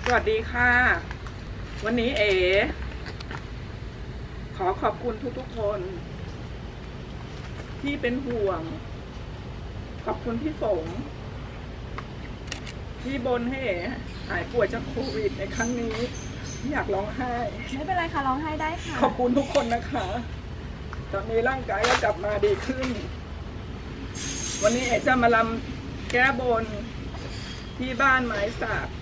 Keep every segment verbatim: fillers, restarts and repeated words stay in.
วัสดีค่ะวันนี้เอ๋ขอขอบคุณทุกๆคนที่เป็นห่วงขอบคุณพี่ฝงที่บนให้เอ๋หายป่วยจากโควิดในครั้งนี้อยากร้องไห้ไม่เป็นไรค่ะร้องไห้ได้ค่ะขอบคุณทุกคนนะคะตอนนี้ร่างกายก็กลับมาดีขึ้นวันนี้เอ๋จะมาลำแก้บนที่บ้านไม้สัก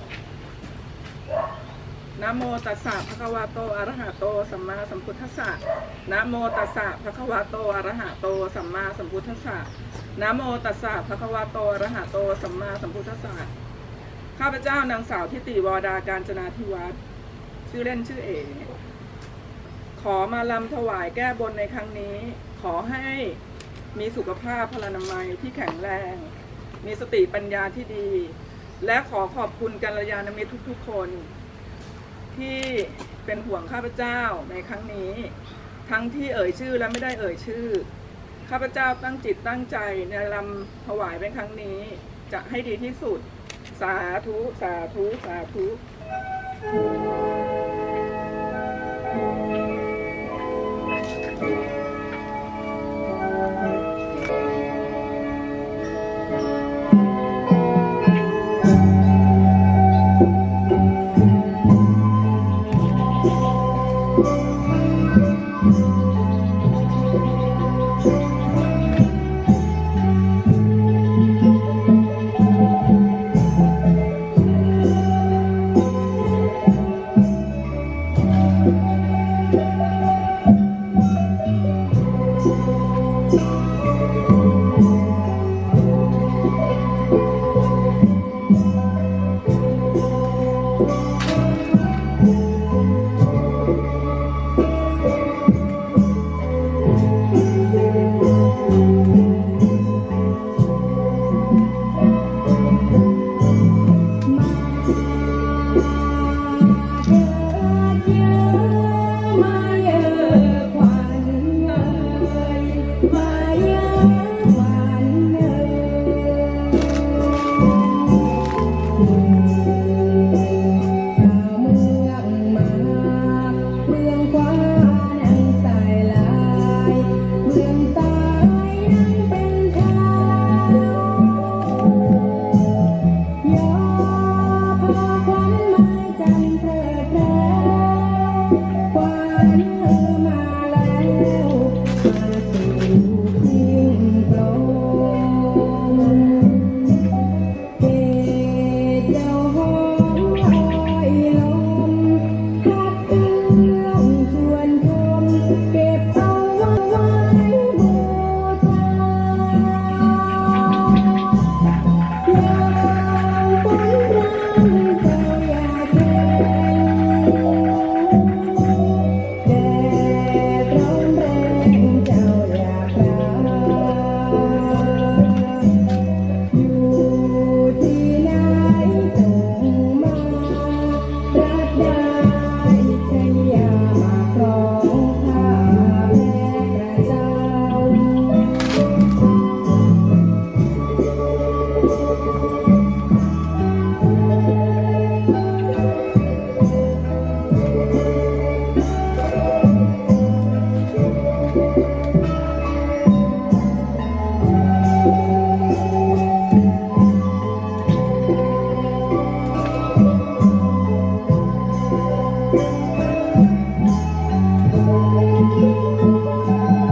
นะโมตัสสะภะคะวะโตอะระหะโตสัมมาสัมพุทธัสสะนะโมตัสสะภะคะวะโตอะระหะโตสัมมาสัมพุทธัสสะนะโมตัสสะภะคะวะโตอะระหะโตสัมมาสัมพุทธัสสะข้าพเจ้านางสาวทิติวรดาการจนาธิวัฒน์ชื่อเล่นชื่อเอ๋ขอมาลำถวายแก้บนในครั้งนี้ขอให้มีสุขภาพพลานามัยที่แข็งแรงมีสติปัญญาที่ดีและขอขอบคุณกัลยาณมิตรทุกๆคนที่เป็นห่วงข้าพเจ้าในครั้งนี้ทั้งที่เอ่ยชื่อและไม่ได้เอ่ยชื่อข้าพเจ้าตั้งจิตตั้งใจในลำถวายเป็นครั้งนี้จะให้ดีที่สุดสาธุสาธุสาธุ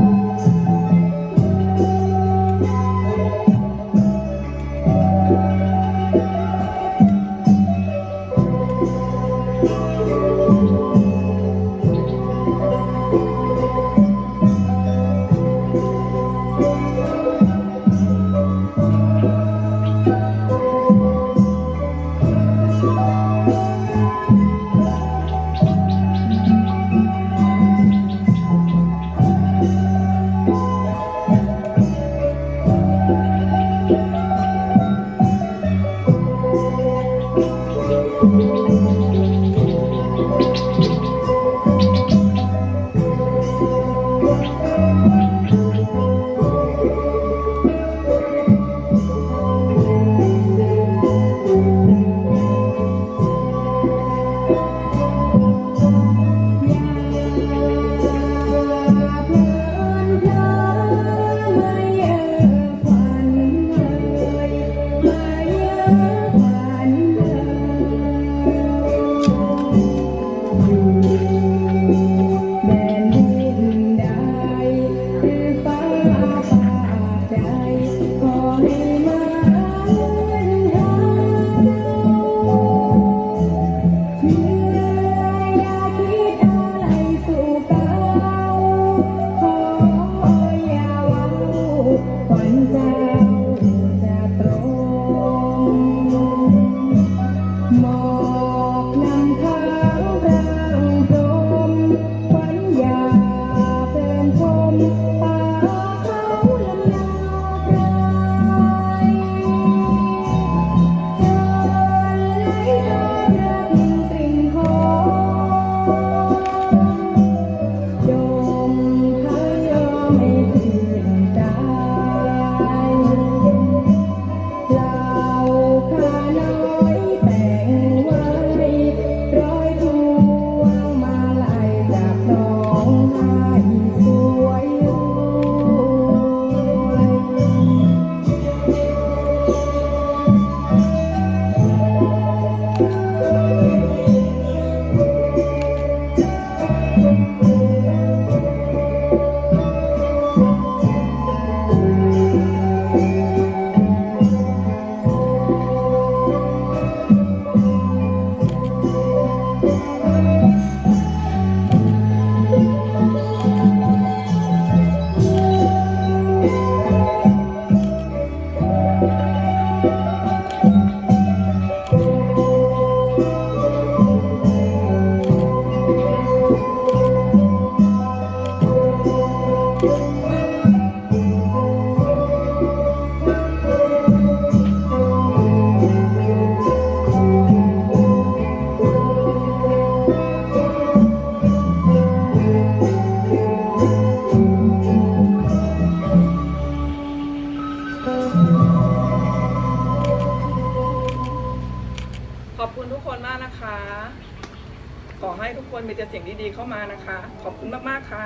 Thank you. ขอให้ทุกคนมีแต่สิ่งดีๆเข้ามานะคะ ขอบคุณมากๆค่ะ